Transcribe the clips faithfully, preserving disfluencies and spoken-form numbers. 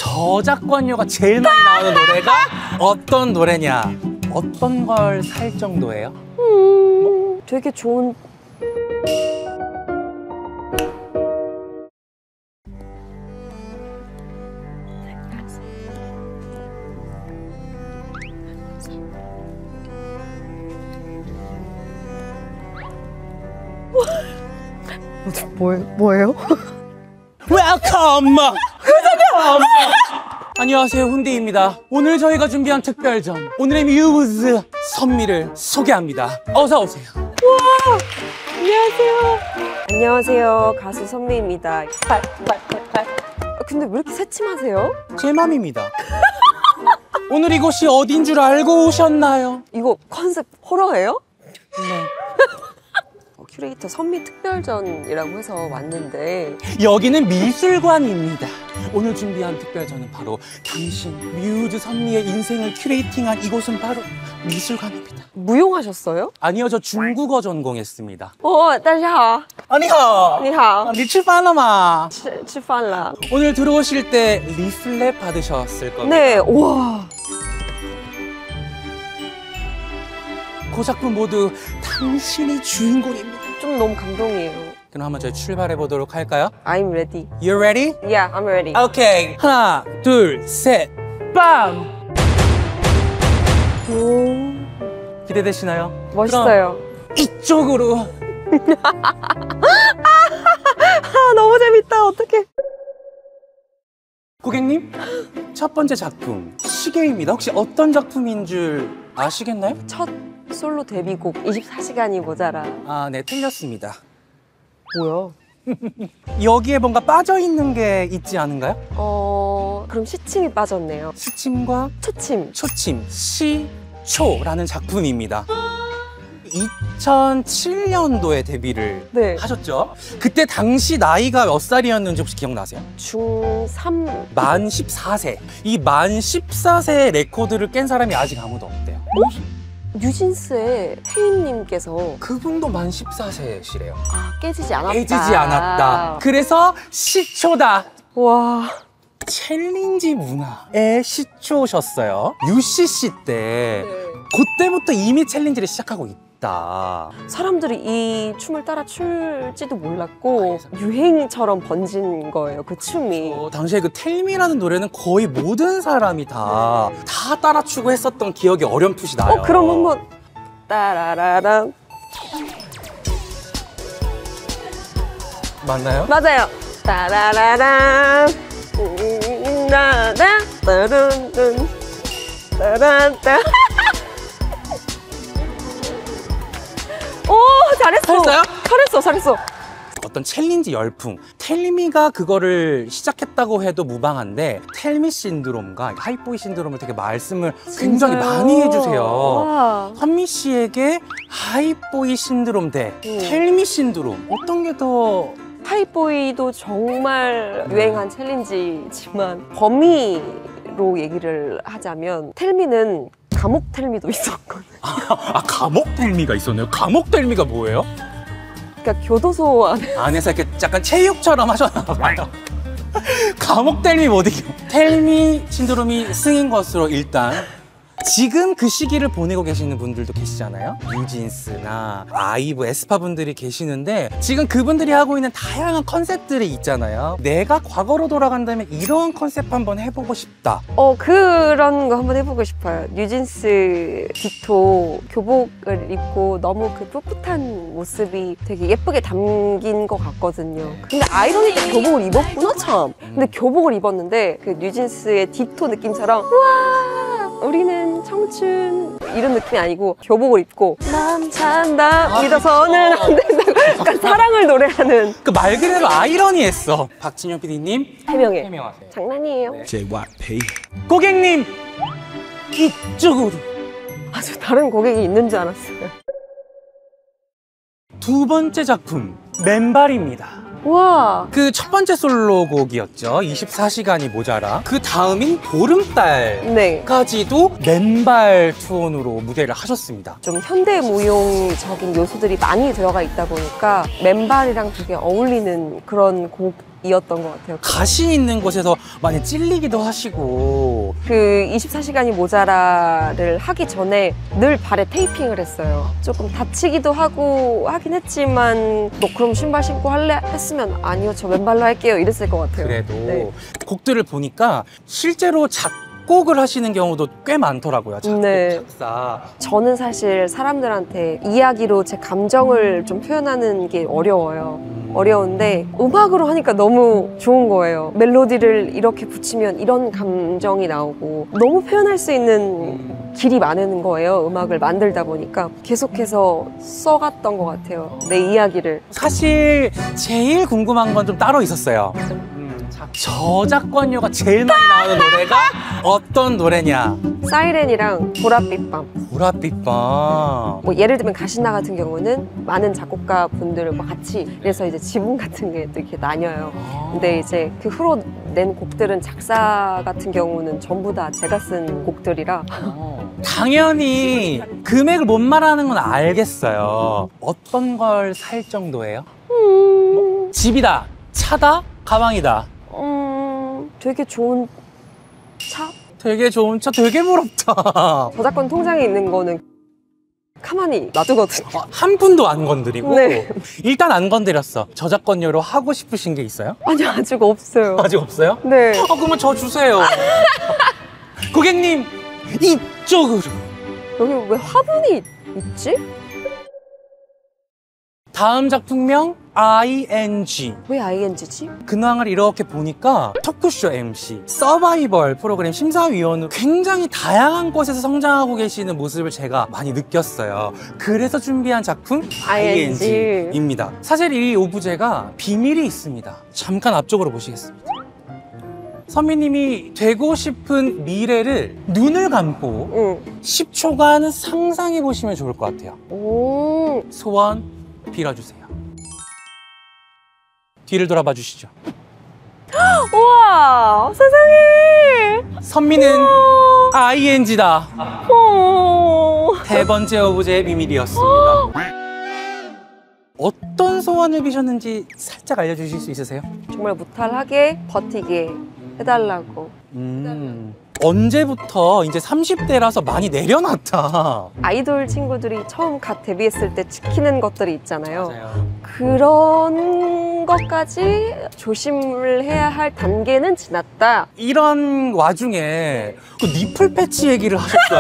저작권료가 제일 많이 나오는 노래가 어떤 노래냐? 어떤 걸 살 정도예요? 음, 뭐? 되게 좋은. 뭐, 뭐예요? 웰컴! 안녕하세요, 훈디입니다. 오늘 저희가 준비한 특별전, 오늘의 뮤즈 선미를 소개합니다. 어서 오세요. 우와, 안녕하세요. 안녕하세요, 가수 선미입니다. 팔, 팔, 팔, 팔. 근데 왜 이렇게 새침하세요? 제 맘입니다. 오늘 이곳이 어딘 줄 알고 오셨나요? 이거 컨셉 호러예요? 네. 큐레이터 선미 특별전이라고 해서 왔는데 여기는 미술관입니다. 오늘 준비한 특별전은 바로 당신 뮤즈 선미의 인생을 큐레이팅한 이곳은 바로 미술관입니다. 무용하셨어요? 아니요, 저 중국어 전공했습니다. 어, 大家好. 아니요. 你好. 니吃饭了吗? 吃, 吃饭了. 오늘 들어오실 때 리플렛 받으셨을 겁니다. 네, 우와. 그 작품 모두 당신이 주인공입니다. 좀 너무 감동이에요. 그럼 한번 저희 출발해 보도록 할까요? I'm ready. You ready? Yeah, I'm ready. 오케이. 하나, 둘, 셋, 빰! 오, 기대되시나요? 멋있어요. 그럼 이쪽으로. 아, 너무 재밌다. 어떡해. 고객님, 첫 번째 작품 시계입니다. 혹시 어떤 작품인 줄 아시겠나요? 첫 솔로 데뷔곡 이십사 시간이 모자라. 아, 네, 틀렸습니다. 뭐야? 여기에 뭔가 빠져있는 게 있지 않은가요? 어, 그럼 시침이 빠졌네요. 시침과 초침. 초침, 시초라는 작품입니다. 이천칠 년도에 데뷔를 네. 하셨죠? 그때 당시 나이가 몇 살이었는지 혹시 기억나세요? 중삼. 만 십사 세. 이 만 십사 세 레코드를 깬 사람이 아직 아무도 없대요. 뉴진스의 혜인님께서 그분도 만 십사 세시래요. 아, 깨지지 않았다. 깨지지 않았다. 그래서 시초다. 와. 챌린지 문화의 시초셨어요. 유씨씨 때 네. 그때부터 이미 챌린지를 시작하고 있다. 사람들이 이 춤을 따라 출지도 몰랐고 유행처럼 번진 거예요, 그 춤이. 어, 당시에 그 텔미라는 노래는 거의 모든 사람이 다, 다 따라추고 했었던 기억이 어렴풋이 나요. 어, 그럼 한번 따라라랑. 맞나요? 맞아요. 따라라랑. 나나 따른른 따란따. 오, 잘했어. 잘했어요? 잘했어, 잘했어. 어떤 챌린지 열풍, 텔미가 그거를 시작했다고 해도 무방한데 텔미 신드롬과 하이보이 신드롬을 되게 말씀을 굉장히 진짜요? 많이 해주세요. 와. 선미 씨에게 하이보이 신드롬 대 음. 텔미 신드롬 어떤 게 더... 하이보이도 정말 유행한 챌린지지만 범위로 얘기를 하자면 텔미는 감옥 텔미도 있었거든. 아, 아 감옥 텔미가 있었네요. 감옥 텔미가 뭐예요? 그러니까 교도소 안에 안에서 이렇게 약간 체육처럼 하셨나 봐요. 감옥 텔미 못 이겨. 텔미 신드롬이 승인 것으로 일단 지금 그 시기를 보내고 계시는 분들도 계시잖아요. 뉴진스나 아이브, 에스파 분들이 계시는데 지금 그분들이 하고 있는 다양한 컨셉들이 있잖아요. 내가 과거로 돌아간다면 이런 컨셉 한번 해보고 싶다. 어 그런 거 한번 해보고 싶어요. 뉴진스 디토 교복을 입고 너무 그 풋풋한 모습이 되게 예쁘게 담긴 것 같거든요. 근데 아이러니도 교복을 입었구나 참. 근데 교복을 입었는데 그 뉴진스의 디토 느낌처럼 우와 우리는 청춘 이런 느낌이 아니고 교복을 입고 남 찬다 믿어서는 안 된다고 약간 사랑을 노래하는. 그 말 그대로 아이러니했어. 박진영 피디님 해명해. 해명하세요. 장난이에요. 네. 제이와이피 고객님 이쪽으로. 아주 다른 고객이 있는 줄 알았어요. 두 번째 작품 맨발입니다. 와. 그 첫 번째 솔로곡이었죠. 이십사 시간이 모자라. 그 다음인 보름달까지도 네. 맨발 투혼으로 무대를 하셨습니다. 좀 현대무용적인 요소들이 많이 들어가 있다 보니까 맨발이랑 되게 어울리는 그런 곡 이었던 것 같아요. 가시 있는 곳에서 많이 찔리기도 하시고. 그 이십사 시간이 모자라를 하기 전에 늘 발에 테이핑을 했어요. 조금 다치기도 하고 하긴 했지만 너 그럼 신발 신고 할래? 했으면 아니요, 저 맨발로 할게요 이랬을 것 같아요. 그래도 네. 곡들을 보니까 실제로 작곡을 하시는 경우도 꽤 많더라고요. 작곡, 네. 작사. 저는 사실 사람들한테 이야기로 제 감정을 좀 표현하는 게 어려워요. 어려운데 음악으로 하니까 너무 좋은 거예요. 멜로디를 이렇게 붙이면 이런 감정이 나오고 너무 표현할 수 있는 길이 많은 거예요. 음악을 만들다 보니까 계속해서 써갔던 것 같아요. 내 이야기를. 사실 제일 궁금한 건 좀 따로 있었어요. 저작권료가 제일 많이 나오는 노래가 어떤 노래냐? 사이렌이랑 보랏빛 밤. 보랏빛 밤. 뭐 예를 들면 가시나 같은 경우는 많은 작곡가 분들과 같이 그래서 이제 지분 같은 게 또 이렇게 나뉘어요. 근데 이제 그 후로 낸 곡들은 작사 같은 경우는 전부 다 제가 쓴 곡들이라 당연히 금액을 못 말하는 건 알겠어요. 어떤 걸 살 정도예요? 음... 뭐, 집이다, 차다, 가방이다. 음... 되게 좋은 차? 되게 좋은 차, 되게 부럽다. 저작권 통장에 있는 거는 가만히 놔두거든요. 어, 한 푼도 안 건드리고 네. 일단 안 건드렸어. 저작권료로 하고 싶으신 게 있어요? 아니 아직 없어요. 아직 없어요? 네. 아, 그러면 저 주세요. 고객님, 이쪽으로. 여기 왜 화분이 있지? 다음 작품명 아이엔지. 왜 아이엔지지? 근황을 이렇게 보니까 토크쇼 엠씨, 서바이벌 프로그램 심사위원으로 굉장히 다양한 곳에서 성장하고 계시는 모습을 제가 많이 느꼈어요. 그래서 준비한 작품 아이엔지. 아이엔지입니다. 사실 이 오브제가 비밀이 있습니다. 잠깐 앞쪽으로 보시겠습니다. 선미님이 되고 싶은 미래를 눈을 감고 응. 십 초간 상상해 보시면 좋을 것 같아요. 오. 소원 빌어주세요. 뒤를 돌아봐 주시죠. 우와, 세상에. 선미는 아이엔지다. 어. 세 번째 오브제의 비밀이었습니다. 어떤 소원을 비셨는지 살짝 알려주실 수 있으세요? 정말 무탈하게 버티게 해달라고. 음, 언제부터 이제 삼십 대라서 많이 내려놨다. 아이돌 친구들이 처음 갓 데뷔했을 때 지키는 것들이 있잖아요. 그런 것까지 조심을 해야 할 단계는 지났다. 이런 와중에 그 니플 패치 얘기를 하셨어요.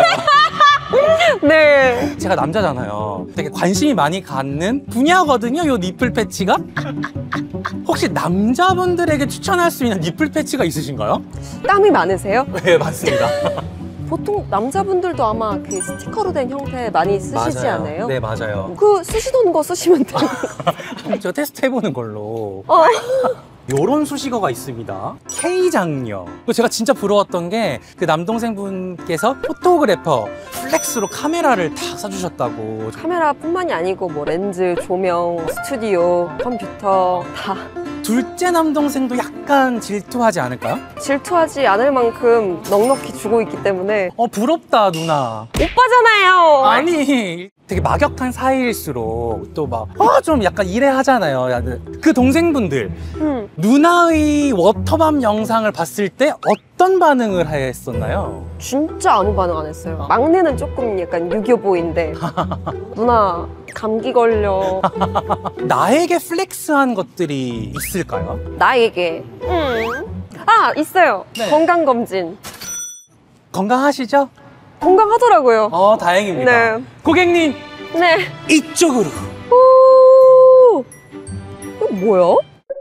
네. 제가 남자잖아요. 되게 관심이 많이 갖는 분야거든요, 요 니플 패치가. 혹시 남자분들에게 추천할 수 있는 니플 패치가 있으신가요? 땀이 많으세요? 네, 맞습니다. 보통 남자분들도 아마 그 스티커로 된 형태 많이 쓰시지 맞아요. 않아요? 네, 맞아요. 그 쓰시던 거 쓰시면 돼요. 저 테스트 해보는 걸로. 어. 요런 수식어가 있습니다. K장녀. 제가 진짜 부러웠던 게 그 남동생분께서 포토그래퍼 플렉스로 카메라를 다 사주셨다고. 카메라뿐만이 아니고 뭐 렌즈, 조명, 스튜디오, 컴퓨터 다. 둘째 남동생도 약간 질투하지 않을까요? 질투하지 않을 만큼 넉넉히 주고 있기 때문에. 어, 부럽다, 누나. 오빠잖아요. 아니, 되게 막역한 사이일수록 또 막, 아, 좀 약간 이래 하잖아요. 그 동생분들, 음. 누나의 워터밤 영상을 봤을 때 어떤 반응을 했었나요? 진짜 아무 반응 안 했어요. 막내는 조금 약간 유교보인데 누나 감기 걸려. 나에게 플렉스한 것들이 있을까요? 나에게. 음. 아, 있어요. 네. 건강검진. 건강하시죠? 건강하더라고요. 어, 다행입니다. 네. 고객님, 네. 이쪽으로. 오. 이거 뭐야?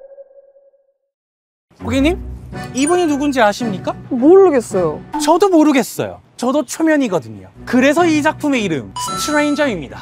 고객님, 이분이 누군지 아십니까? 모르겠어요. 저도 모르겠어요. 저도 초면이거든요. 그래서 이 작품의 이름, 스트레인저입니다.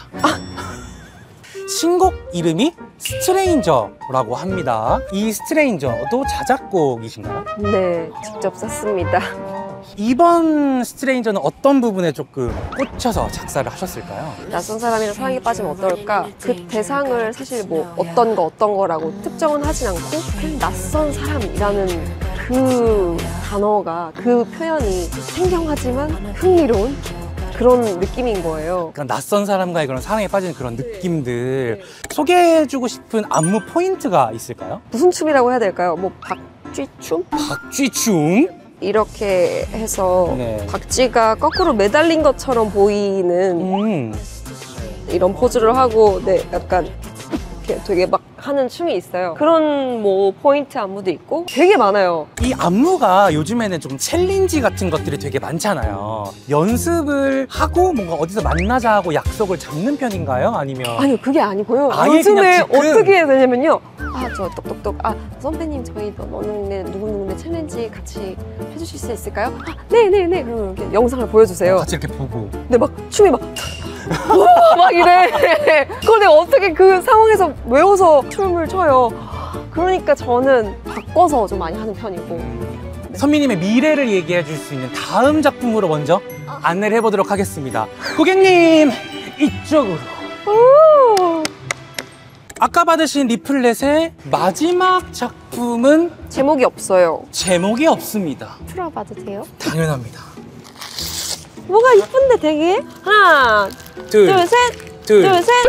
신곡 이름이 스트레인저라고 합니다. 이 스트레인저도 자작곡이신가요? 네, 직접 썼습니다. 이번 스트레인저는 어떤 부분에 조금 꽂혀서 작사를 하셨을까요? 낯선 사람이랑 사랑에 빠지면 어떨까? 그 대상을 사실 뭐 어떤 거 어떤 거라고 특정은 하진 않고 그냥 낯선 사람이라는 그 단어가, 그 표현이 생경하지만 흥미로운 그런 느낌인 거예요. 그런 낯선 사람과의 그런 사랑에 빠지는 그런 느낌들. 네. 소개해주고 싶은 안무 포인트가 있을까요? 무슨 춤이라고 해야 될까요? 뭐 박쥐춤? 박쥐춤? 이렇게 해서 네. 박쥐가 거꾸로 매달린 것처럼 보이는 음. 이런 포즈를 하고 네, 약간 이렇게 되게 막 하는 춤이 있어요. 그런 뭐 포인트 안무도 있고 되게 많아요. 이 안무가 요즘에는 좀 챌린지 같은 것들이 되게 많잖아요. 연습을 하고 뭔가 어디서 만나자 하고 약속을 잡는 편인가요? 아니면 아니요, 그게 아니고요. 아예 요즘에 그냥 어떻게 해야 되냐면요. 아, 저 똑똑똑. 아, 선배님 저희 어느 누구누구네 챌린지 같이 해주실 수 있을까요? 아, 네네네. 그러면 이렇게 영상을 보여주세요. 같이 이렇게 보고. 근데 막 춤이 막 우와, 막 이래. 그걸 내가 어떻게 그 상황에서 외워서 춤을 춰요. 그러니까 저는 바꿔서 좀 많이 하는 편이고. 네. 선미님의 미래를 얘기해 줄 수 있는 다음 작품으로 먼저 안내를 해보도록 하겠습니다. 고객님, 이쪽으로. 오. 아까 받으신 리플렛의 마지막 작품은 제목이 없어요. 제목이 없습니다. 풀어봐도 돼요? 당연합니다. 뭐가 이쁜데 되게? 하나, 둘, 둘, 셋, 둘. 둘, 셋.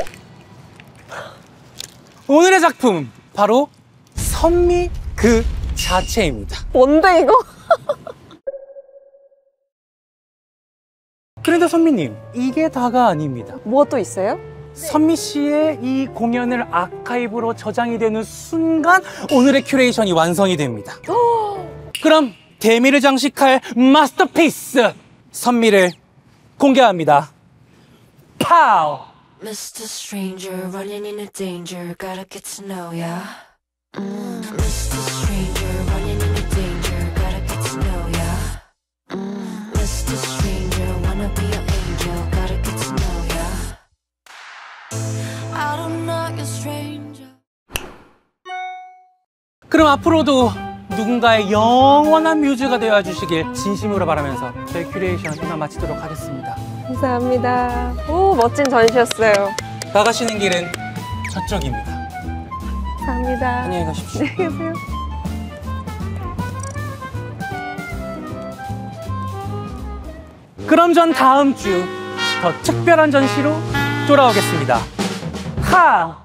오늘의 작품 바로 선미 그 자체입니다. 뭔데 이거? 그런데 선미님, 이게 다가 아닙니다. 뭐가 또 있어요? 선미 씨의 이 공연을 아카이브로 저장이 되는 순간 오늘의 큐레이션이 완성이 됩니다. 그럼 대미를 장식할 마스터피스 선미를 공개합니다. 파우! Mister Stranger, running into danger, gotta get to know ya. Mm. Mister Stranger, running into danger, gotta get to know ya. Mm. Mister Stranger, wanna be your angel, gotta get to know ya. I don't know you're stranger. 그럼 앞으로도 누군가의 영원한 뮤즈가 되어주시길 진심으로 바라면서 저희 큐레이션 이만 마치도록 하겠습니다. 감사합니다. 오, 멋진 전시였어요. 나가시는 길은 저쪽입니다. 감사합니다. 안녕히 가십시오. 안녕히 계세요. 그럼 전 다음 주 더 특별한 전시로 돌아오겠습니다. 하!